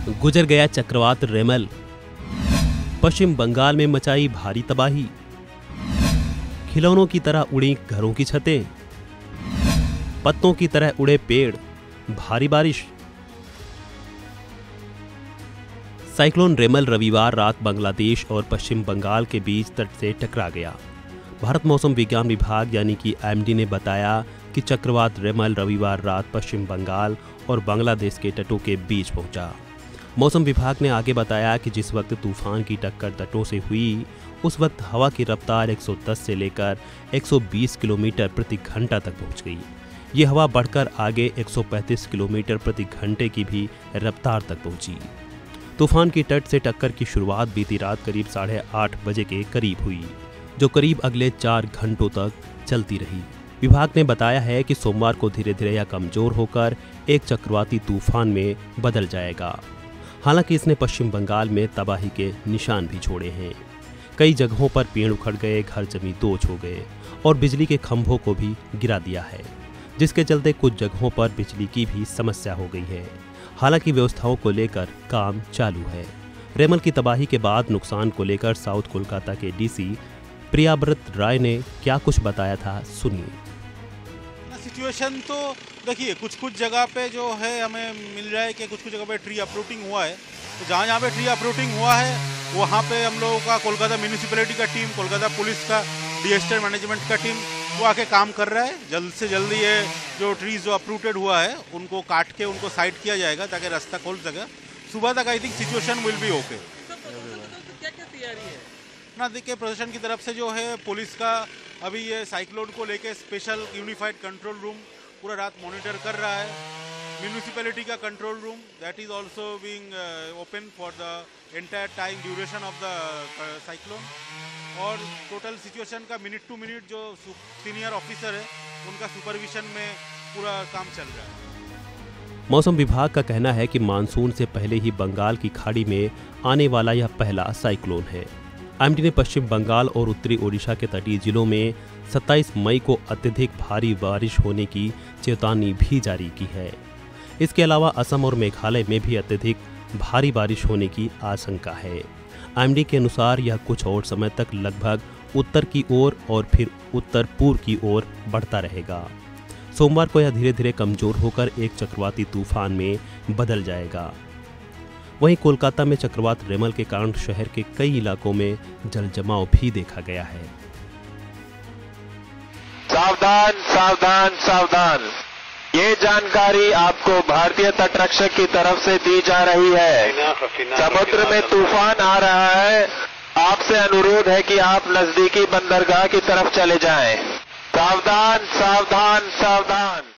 गुजर गया चक्रवात रेमल, पश्चिम बंगाल में मचाई भारी तबाही, खिलौनों की तरह उड़ी घरों की छतें, पत्तों की तरह उड़े पेड़, भारी बारिश। साइक्लोन रेमल रविवार रात बांग्लादेश और पश्चिम बंगाल के बीच तट से टकरा गया। भारत मौसम विज्ञान विभाग यानी कि एमडी ने बताया कि चक्रवात रेमल रविवार रात पश्चिम बंगाल और बांग्लादेश के तटों के बीच पहुंचा। मौसम विभाग ने आगे बताया कि जिस वक्त तूफान की टक्कर तटों से हुई, उस वक्त हवा की रफ्तार 110 से लेकर 120 किलोमीटर प्रति घंटा तक पहुंच गई। ये हवा बढ़कर आगे 135 किलोमीटर प्रति घंटे की भी रफ्तार तक पहुंची। तूफान की तट से टक्कर की शुरुआत बीती रात करीब 8:30 बजे के करीब हुई, जो करीब अगले 4 घंटों तक चलती रही। विभाग ने बताया है कि सोमवार को धीरे धीरे यह कमजोर होकर एक चक्रवाती तूफान में बदल जाएगा। हालांकि इसने पश्चिम बंगाल में तबाही के निशान भी छोड़े हैं। कई जगहों पर पेड़ उखड़ गए, घर जमींदोज हो गए और बिजली के खंभों को भी गिरा दिया है, जिसके चलते कुछ जगहों पर बिजली की भी समस्या हो गई है। हालांकि व्यवस्थाओं को लेकर काम चालू है। रेमल की तबाही के बाद नुकसान को लेकर साउथ कोलकाता के डीसी प्रियाव्रत राय ने क्या कुछ बताया था, सुनिए। सिचुएशन तो देखिए, कुछ जगह पे जो है हमें मिल रहा है कि कुछ जगह पे ट्री अपरूटिंग हुआ है। तो जहाँ पे ट्री अपरूटिंग हुआ है वहाँ पे हम लोगों का कोलकाता म्यूनिसिपैलिटी का टीम, कोलकाता पुलिस का, डिजास्टर मैनेजमेंट का टीम वो आके काम कर रहा है। जल्द से जल्द ये जो ट्रीज जो अपरूटेड हुआ है उनको काट के उनको साइड किया जाएगा ताकि रास्ता खोल सके। सुबह तक I think situation will be okay. क्या क्या तैयारी है ना? देखिए, प्रशासन की तरफ से जो है पुलिस का अभी ये साइक्लोन को लेके स्पेशल यूनिफाइड कंट्रोल रूम पूरा रात मॉनिटर कर रहा है। म्यूनिसिपैलिटी का control room that is also being open for the entire time duration of the cyclone. और टोटल सिचुएशन का मिनट टू मिनट जो सीनियर ऑफिसर है उनका सुपरविजन में पूरा काम चल रहा है। मौसम विभाग का कहना है कि मानसून से पहले ही बंगाल की खाड़ी में आने वाला यह पहला साइक्लोन है। एमडी ने पश्चिम बंगाल और उत्तरी ओडिशा के तटीय जिलों में 27 मई को अत्यधिक भारी बारिश होने की चेतावनी भी जारी की है। इसके अलावा असम और मेघालय में भी अत्यधिक भारी बारिश होने की आशंका है। एमडी के अनुसार यह कुछ और समय तक लगभग उत्तर की ओर और फिर उत्तर पूर्व की ओर बढ़ता रहेगा। सोमवार को यह धीरे धीरे कमजोर होकर एक चक्रवाती तूफान में बदल जाएगा। वहीं कोलकाता में चक्रवात रेमल के कारण शहर के कई इलाकों में जल जमाव भी देखा गया है। सावधान सावधान सावधान, ये जानकारी आपको भारतीय तटरक्षक की तरफ से दी जा रही है। समुद्र में तूफान आ रहा है। आपसे अनुरोध है कि आप नजदीकी बंदरगाह की तरफ चले जाएं। सावधान सावधान सावधान।